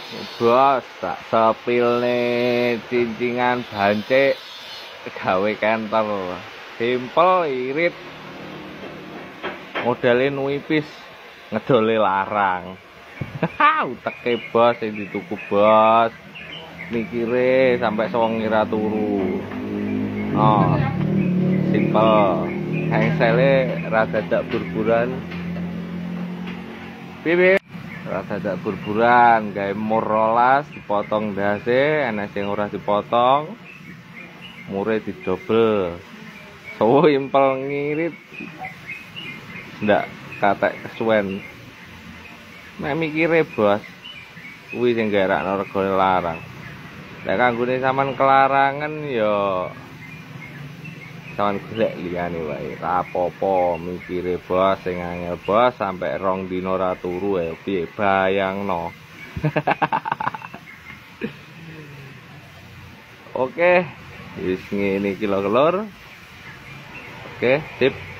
Bos, tak sepilne cincingan bancik gawe kantor. Simpel, irit. Modele nuipis, ngedole larang. Uteke bos sing dituku bos. Mikire sampai songira turu. Oh. Simpel. Hengsele rada dak burburan. Piye? Rada dak burburan, gawe mur 12 dipotong dase, ana sing ora dipotong. Mure didobel. So impel ngirit. Ndak katek kesuwen. Mek mikire bos, kuwi sing garakno regane larang. Nek kanggone sampean kelarangan ya sampean golek liyane wae. Ra apa-apa mikire bos sing angel bos sampai 2 dina ora turu ya piye bayangno. Oke, wis ngene iki lho kelur. Oke, sip.